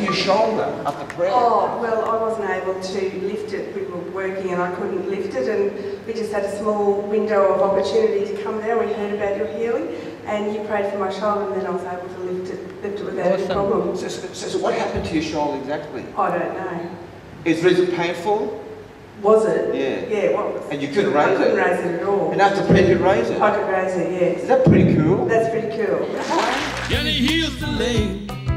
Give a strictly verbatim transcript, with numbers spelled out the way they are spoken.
your shoulder after prayer? Oh, well, I wasn't able to lift it. We were working and I couldn't lift it, and we just had a small window of opportunity to come there. We heard about your healing, and you prayed for my shoulder, and then I was able to lift it, lift it without any problem. So, so, so what happened to your shoulder exactly? I don't know. Is it painful? Was it? Yeah. Yeah, it was. And you couldn't raise it? I couldn't raise it at all. And after prayer you could raise it? I could raise it, yes. Is that pretty cool? That's pretty cool. Yeah, he heals the lame.